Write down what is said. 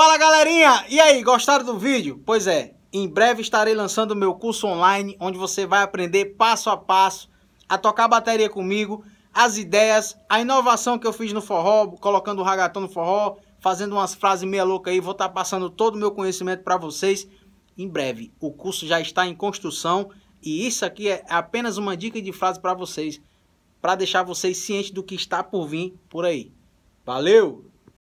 Fala galerinha, e aí, gostaram do vídeo? Pois é, em breve estarei lançando o meu curso online, onde você vai aprender passo a passo a tocar bateria comigo, as ideias, a inovação que eu fiz no forró, colocando o ragatão no forró, fazendo umas frases meia louca aí, vou estar passando todo o meu conhecimento para vocês. Em breve, o curso já está em construção e isso aqui é apenas uma dica de frase para vocês, para deixar vocês cientes do que está por vir por aí. Valeu!